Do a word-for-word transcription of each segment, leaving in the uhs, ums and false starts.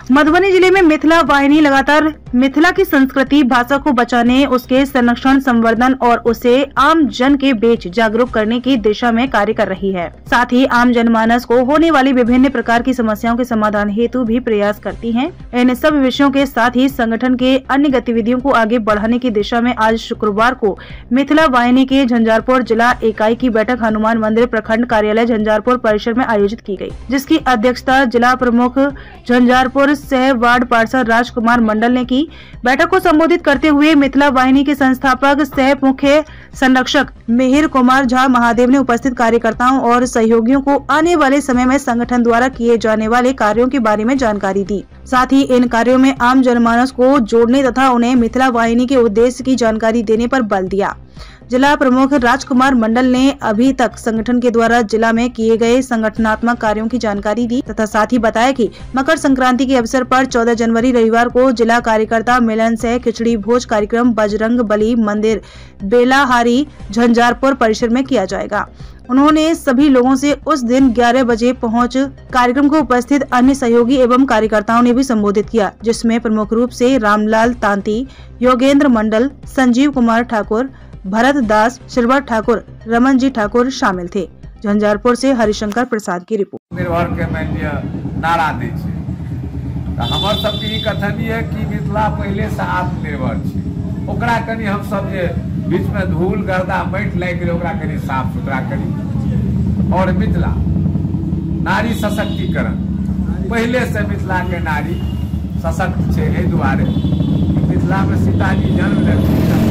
मधुबनी जिले में मिथिला वाहिनी लगातार मिथिला की संस्कृति भाषा को बचाने, उसके संरक्षण, संवर्धन और उसे आम जन के बीच जागरूक करने की दिशा में कार्य कर रही है। साथ ही आम जनमानस को होने वाली विभिन्न प्रकार की समस्याओं के समाधान हेतु भी प्रयास करती है। इन सब विषयों के साथ ही संगठन के अन्य गतिविधियों को आगे बढ़ाने की दिशा में आज शुक्रवार को मिथिला वाहिनी के झंझारपुर जिला इकाई की बैठक हनुमान मंदिर प्रखंड कार्यालय झंझारपुर परिसर में आयोजित की गयी, जिसकी अध्यक्षता जिला प्रमुख झंझारपुर सह वार्ड पार्षद राजकुमार मंडल ने की। बैठक को संबोधित करते हुए मिथिला वाहिनी के संस्थापक सह मुख्य संरक्षक मिहिर कुमार झा महादेव ने उपस्थित कार्यकर्ताओं और सहयोगियों को आने वाले समय में संगठन द्वारा किए जाने वाले कार्यों के बारे में जानकारी दी। साथ ही इन कार्यों में आम जनमानस को जोड़ने तथा उन्हें मिथिला वाहिनी के उद्देश्य की जानकारी देने पर बल दिया। जिला प्रमुख राजकुमार मंडल ने अभी तक संगठन के द्वारा जिला में किए गए संगठनात्मक कार्यों की जानकारी दी तथा साथ ही बताया कि मकर संक्रांति के अवसर पर चौदह जनवरी रविवार को जिला कार्यकर्ता मिलन सह खिचड़ी भोज कार्यक्रम बजरंग बली मंदिर बेलाहारी झंझारपुर परिसर में किया जाएगा। उन्होंने सभी लोगों से उस दिन ग्यारह बजे पहुंच कार्यक्रम को उपस्थित अन्य सहयोगी एवं कार्यकर्ताओं ने भी संबोधित किया, जिसमें प्रमुख रूप से रामलाल तांती, योगेंद्र मंडल, संजीव कुमार ठाकुर, भरत दास, श्रीवर ठाकुर, रमन जी ठाकुर शामिल थे। झंझारपुर से हरिशंकर प्रसाद की रिपोर्ट। निर्भर के मान लिया नारा दै छै त हमर सबके ई कथन है कि मिथिला पहले से आत्मनिर्भर छै, ओकरा कनी हम सब जे बीच में धूल गर्दा माटि लागि गेलै ओकरा कनी साफ सुथरा करी। और मिथिला नारी सशक्तिकरण पहले से मिथिला के नारी सशक्त छै, एहि दुआरे मिथिला में सीताजी जन्म लेलखिन,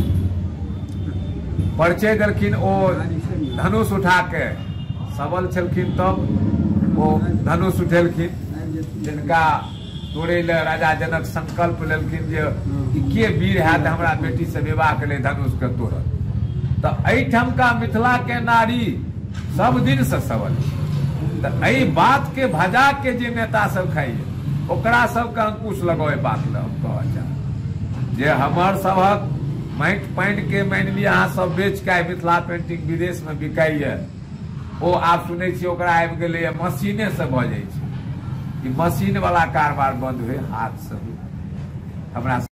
परिचय देलखिन, ओ धनुष उठा के सबल छलखिन, तब ओ धनुष उठेलखिन, जिनका तोड़े ले राजा जनक संकल्प लेलखिन जे के वीर है हमरा बेटी से विवाह के लिए धनुष के तोड़त। तो एहिठाम का मिथिला के नारी सब दिन से सबल। तो एहि बात के भजा के जे नेता सब खाइए ओकरा सबके अंकुश लगाए बात कह जे हमर सबक माटि पानि के मान लिया अहाँ सब बेच के मिथिला पेंटिंग विदेश में बिकाई है, ओ आप सुनै छी ओकरा आबि गेलै मशीने से भ जाइ छै। ई मशीन वाला कारोबार बंद हुए, हाथ से हमरा